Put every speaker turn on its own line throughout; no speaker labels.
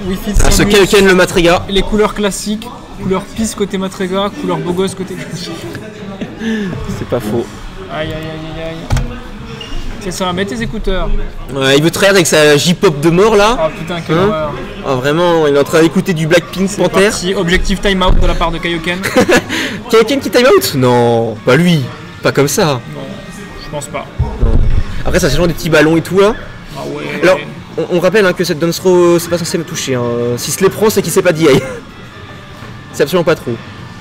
Wi-Fi.
Ah, ce Kaioken, le Matrega.
Les couleurs classiques, couleur pisse côté Matrega, couleur beau gosse côté.
C'est pas faux.
Aïe aïe aïe aïe aïe. C'est ça, mets tes écouteurs.
Ouais, il veut tryhard avec sa J-pop de mort là.
Oh putain, quelle horreur.
Oh, vraiment, il est en train d'écouter du Blackpink Panther.
Objectif time out de la part de Kaioken.
Kaioken qui time out? Non, pas lui. Pas comme ça.
Non, je pense pas.
Non. Après, ça c'est genre des petits ballons et tout là.
Ah ouais.
Alors, on rappelle hein, que cette Dance Throw, c'est pas censé me toucher. Hein. Si se les prend, c'est qu'il sait pas d'y aller. C'est absolument pas trop.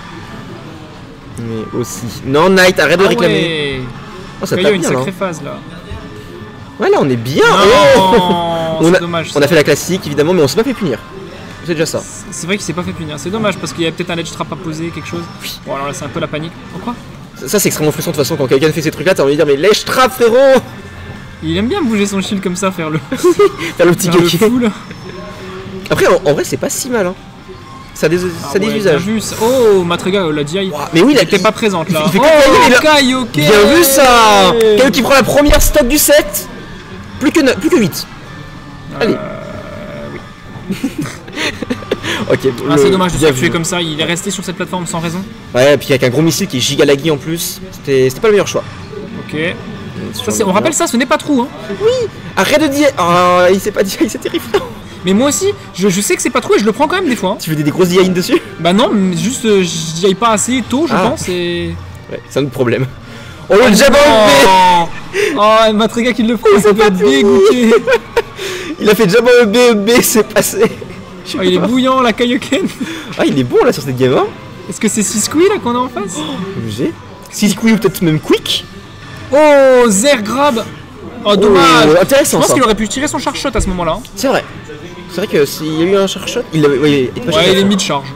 Mais aussi. Non, Knight, arrête de réclamer.
Ouais.
Oh, ça
Kaio,
tape
une
bien,
sacrée
là.
phase là.
Ouais, là on est bien.
Non,
on
c'est
a,
dommage.
on a fait la classique évidemment, mais on s'est pas fait punir. C'est déjà ça.
C'est vrai qu'il s'est pas fait punir. C'est dommage parce qu'il y a peut-être un ledge trap à poser, quelque chose. Bon, alors là, c'est un peu la panique. Oh, quoi?
Ça c'est extrêmement frustrant de toute façon quand quelqu'un fait ces trucs là, t'as envie de dire mais lèche trap frérot.
Il aime bien bouger son shield comme ça, faire le.
Faire le petit
faire le
coquet.
fou, là.
Après en vrai c'est pas si mal hein. Ça a des, ça a des
Ouais,
usages.
bien vu, ça. Oh, Matrega, la DI.
Wow, mais oui,
elle était pas présente là.
il fait que
Oh,
Kaio,
Kaioken.
bien vu ça. Kaio qui prend la première stock du set. Plus que 8. Allez.
Oui.
Ok.
Ah, c'est dommage de
bien
se tuer
vu.
comme ça. Il est resté sur cette plateforme sans raison.
Ouais, et puis avec un gros missile qui est giga laggy en plus. C'était pas le meilleur choix.
Ok. Ça, on rappelle ça, ce n'est pas trou. Hein.
Arrête de dire. Oh, il s'est pas dit, c'est terrifiant.
Mais moi aussi, je sais que c'est pas trou et je le prends quand même des fois. Hein.
Tu fais des grosses DIN dessus?
Bah non, mais juste j'y aille pas assez tôt, je
Ah.
pense. Et...
Ouais, c'est un autre problème. Oh le jab en B.
Oh, Matrega qui le fait, ça doit être dégoûté.
Il a fait jab en B, c'est passé.
Oh, il est bouillant la Kaioken.
Ah, il est bon là sur cette game 1.
Est-ce que c'est Sisqui là qu'on a en face?
Obligé. Si quick ou peut-être même quick.
Oh, Zer grab. Oh, dommage.
Oh, intéressant
Je pense
ça.
qu'il aurait pu tirer son charge shot à ce moment-là.
C'est vrai. C'est vrai que s'il y a eu un charge shot, il avait. Ouais,
Ouais, il est mid-charge.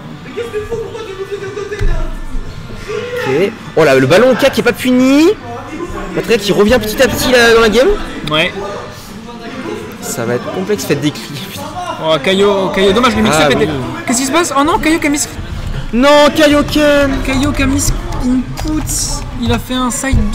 Ok. Oh là, le ballon K qui est pas puni. Matrega qui revient petit à petit là dans la game.
Ouais.
Ça va être complexe, faites des cris.
Oh, Kaio, dommage, le mix
Ah,
a pété.
oui.
Qu'est-ce qui se passe? Oh non, Kaio qui a mis
Non, Kaioken.
input. Il a fait un side B.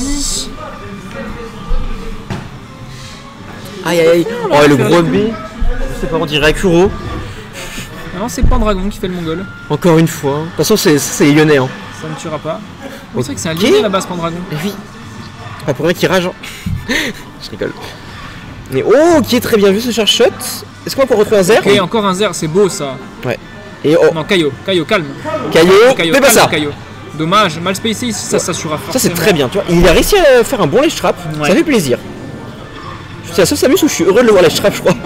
Aïe aïe aïe.
on l'a
Oh, le
fait
gros
avec
B. Je sais pas, on dirait Akuro.
Non, c'est Pendragon qui fait le mongol.
Encore une fois. De toute façon, c'est lyonnais. Hein.
Ça ne tuera pas. Oui, c'est vrai que c'est un
Ok.
lyonnais à la base, Pendragon.
Et oui. Pas pour rien qu'il rage. Hein. Je rigole. Mais oh, qui est très bien vu ce charge shot. Est-ce qu'on peut retrouver un Zer?
Ok, encore un Zer, c'est beau ça.
Ouais. Et oh,
Non, Kaio, calme.
Kaio, fais pas
calme,
ça.
Kaio. Dommage, mal spacé ici, ça s'assurera forcément.
Ça c'est très bien, tu vois. Il a réussi à faire un bon ledge trap,
Ouais.
ça fait plaisir. C'est la seule Samus où je suis heureux de le voir ledge trap, je crois.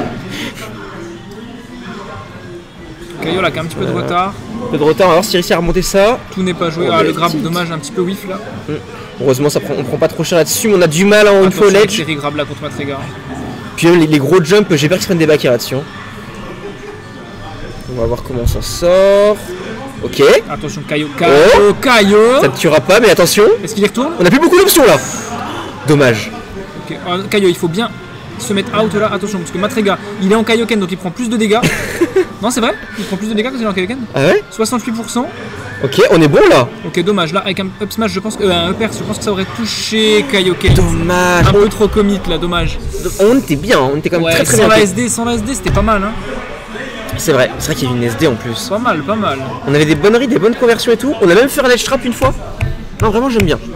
Kaio là qui a un petit peu de retard.
Un peu de retard, on va voir s'il réussit à remonter ça.
Tout n'est pas joué.
Oh,
Ah, le
mais
grab,
tilt.
dommage, un petit peu whiff là.
Heureusement, on prend pas trop cher là-dessus, mais on a du mal en une fois au
Attention,
ledge.
série grab là contre Matrega.
Puis les gros jumps, j'ai peur qu'ils se prennent des bacs là-dessus. Hein. On va voir comment on s'en sort. Ok,
Attention, Kaio.
ça ne tuera pas, mais attention,
Est-ce qu'il y retourne?
on a plus beaucoup d'options là. Dommage.
Ok, Kaio, il faut bien se mettre out là. Attention, parce que Matrega, il est en Kaioken donc il prend plus de dégâts. Non, c'est vrai? Il prend plus de dégâts quand il est en Kaioken?
Ah ouais?
68%.
Ok, on est bon là.
Ok, dommage. Là, avec un up smash, je pense que. Un upper, je pense que ça aurait touché Kaioken.
Dommage.
Un peu trop commit là, dommage.
On était bien, on était quand même
Ouais,
très très
sans
bien.
la SD, c'était pas mal, hein.
C'est vrai qu'il y a eu une SD en plus.
Pas mal, pas mal.
On avait des bonnes rides, des bonnes conversions et tout. On a même fait un ledge trap une fois. Non, vraiment, j'aime bien.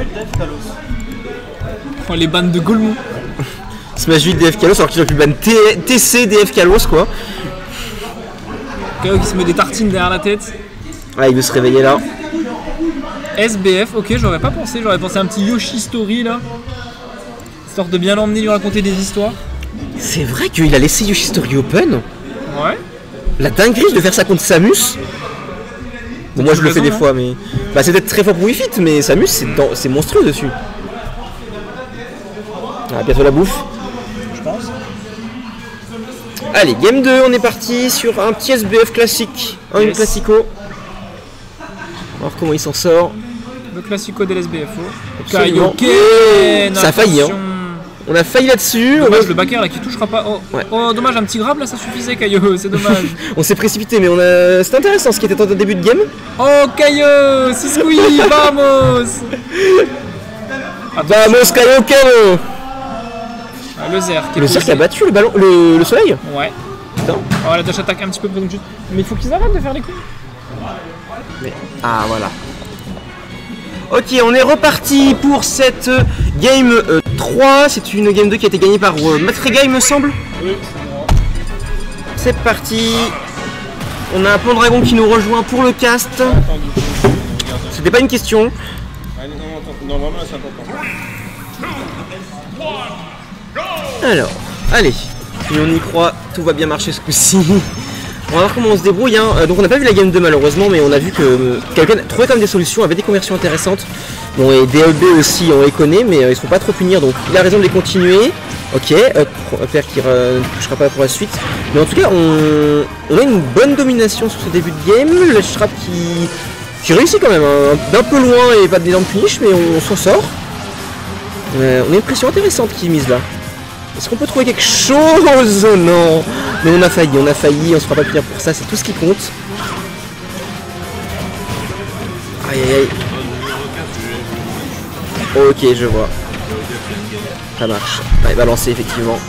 Oh, les bandes de Golmou.
Smash 8 DF Kalos, alors qu'ils auraient pu ban TC DF Kalos quoi.
Kaio qui se met des tartines derrière la tête.
Ah, il veut se réveiller là.
SBF, ok, j'aurais pas pensé. J'aurais pensé à un petit Yoshi Story là. Histoire de bien l'emmener, lui raconter des histoires.
C'est vrai qu'il a laissé Yoshi Story open.
Ouais.
La dinguerie de faire ça contre Samus. Bon, moi je le fais des fois, mais. Bah, c'est peut-être très fort pour Wii Fit, mais Samus c'est monstrueux dessus. Ah, bientôt la bouffe.
Je pense.
Allez, game 2, on est parti sur un petit SBF classique. Un
Yes.
classico. On va voir comment il s'en sort.
Le classico de l'SBFO.
Absolument.
Kaioken.
Ça a failli,
attention.
On a failli là-dessus.
Dommage, le backer là qui touchera pas. Oh,
Ouais.
oh dommage, un petit grab là ça suffisait, Kaio, c'est dommage.
On s'est précipité, mais c'était intéressant ce qui était en début de game.
Oh, Kaio, Sisqui, vamos.
Vamos Kaioken.
Ah, le Zer qui est
Le cercle
posé.
a battu le ballon, le soleil.
Ouais.
dedans.
Oh, la dash attaque un petit peu près d'une chute. Mais il faut qu'ils arrêtent de faire les coups.
Mais... Ah voilà. Ok, on est reparti pour cette game 3. C'est une game 2 qui a été gagnée par Matrega, il me semble.
Oui.
C'est parti. On a un Pendragon qui nous rejoint pour le cast. C'était pas une question.
Non, vraiment, c'est important.
Alors, allez. Si on y croit, tout va bien marcher ce coup-ci. On va voir comment on se débrouille. Hein. Donc on n'a pas vu la game 2 malheureusement, mais on a vu que quelqu'un trouvait comme des solutions, avait des conversions intéressantes. Bon, et DLB aussi, on les connaît, mais ils ne se font pas trop punir, donc il a raison de les continuer. Ok, Père qui ne touchera pas pour la suite. Mais en tout cas, on a une bonne domination sur ce début de game. Le Strap qui réussit quand même, hein, d'un peu loin et pas d'énorme finish, mais on s'en sort. On a une pression intéressante qui est mise là. Est-ce qu'on peut trouver quelque chose? Non. Mais on a failli, on se fera pas punir pour ça, c'est tout ce qui compte. Aïe aïe aïe. Ok, je vois. Ça marche. Allez, balancer effectivement.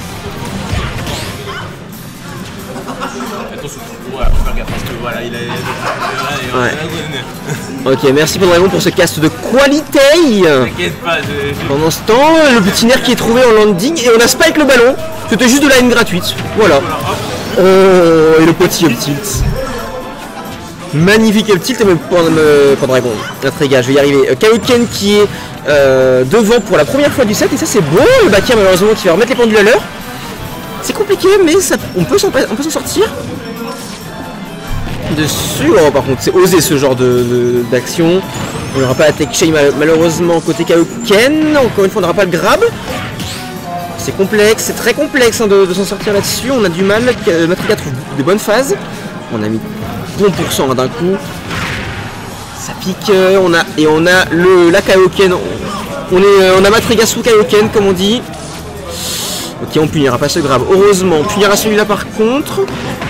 Attention, voilà, faut faire gaffe parce que voilà, il a.
Ouais. Ok, merci Pendragon pour ce cast de qualité.
T'inquiète pas,
Pendant ce temps, le petit nerf qui est trouvé en landing et on a Spike le ballon. C'était juste de la haine gratuite. Voilà. Oh, et le petit up tilt. Magnifique up tilt et me Pendragon. Matrega, je vais y arriver. Kaioken qui est devant pour la première fois du set et ça c'est beau. Le Bakia malheureusement qui va remettre les pendules à l'heure. C'est compliqué mais ça, on peut s'en sortir. Dessus, oh, par contre c'est osé ce genre d'action. On n'aura pas la tech shame malheureusement côté Kaioken. Encore une fois on n'aura pas le grab. C'est complexe, c'est très complexe hein, de s'en sortir là-dessus. On a du mal, Matrega trouve des bonnes phases. On a mis bon pourcent hein, d'un coup. Ça pique, on a la Kaioken. On a Matrega sous Kaioken comme on dit. Ok, on punira pas ce grab. Heureusement, on punira celui-là par contre.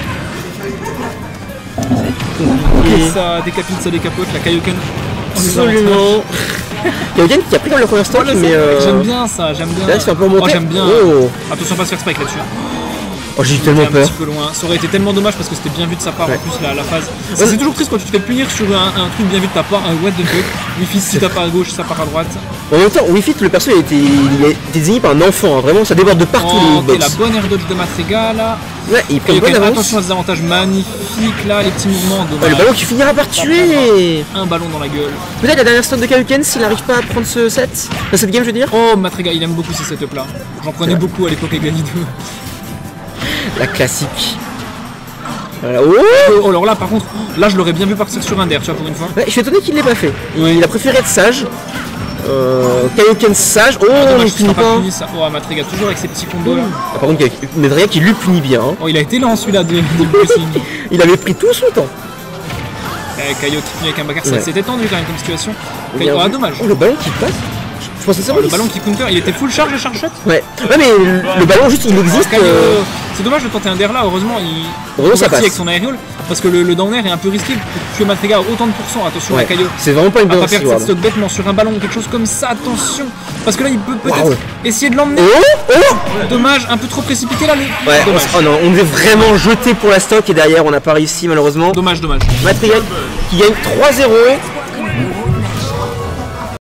Et ça décapite, ça décapote, la Kaioken.
Absolument. Kaioken qui a pris comme le premier stock, mais
j'aime bien ça, j'aime bien.
Là, c'est un peu remonté.
Oh, j'aime bien.
Oh.
Attention, pas se faire spike là-dessus.
Oh, j'ai eu tellement peur.
Un petit peu loin. Ça aurait été tellement dommage parce que c'était bien vu de sa part en plus la phase. C'est toujours triste quand tu te fais punir sur un truc bien vu de ta part, un what the fuck. Wi-Fi si ta part à gauche, ça part à droite.
En même temps, Wi-Fi, le perso il a été désigné par un enfant, hein. Vraiment ça déborde de partout les box.
La bonne air dodge de Matrega là.
Ouais, il prend une bonne avance.
Attention à ces avantages magnifiques là, les petits mouvements.
Ouais, le ballon qui finira par tuer.
Un ballon dans la gueule.
Peut-être la dernière stock de Kaioken s'il n'arrive pas à prendre ce set. Enfin, cette game je veux dire.
Oh Matrega, il aime beaucoup ces setups là. J'en prenais beaucoup à l'époque avec Gali 2.
La classique. Voilà.
Oh alors là par contre, là je l'aurais bien vu partir sur un der, tu vois, pour une fois.
Ouais, je suis étonné qu'il l'ait pas fait. Il a préféré être sage. Kaioken sage. Oh,
dommage,
il punit pas.
Puni, ça. Oh Matrega toujours avec ses petits combos là.
Ah, par contre, Matrega qui lui punit bien. Hein.
Oh il a été lent celui-là de pressing.
Il avait pris tout son temps.
Kaio qui finit avec un backer, ça c'était tendu quand même comme situation. Ah dommage.
Oh, le ballon qui passe. Je pensais ça.
Le ballon qui counter, il était full charge et charge shot.
Ouais, mais le ballon juste il existe.
C'est dommage de tenter un der là, heureusement il
ça passe
avec son aériole parce que le down air est un peu risqué pour tuer Matrega à autant de pourcents. Attention à Kaio.
C'est vraiment pas une bonne
pas perdre cette stock bêtement sur un ballon ou quelque chose comme ça, attention. Parce que là il peut peut-être essayer de l'emmener. Dommage, un peu trop précipité là.
Ouais, oh non, on devait vraiment jeter pour la stock et derrière on n'a pas réussi malheureusement.
Dommage.
Matrega qui gagne 3-0.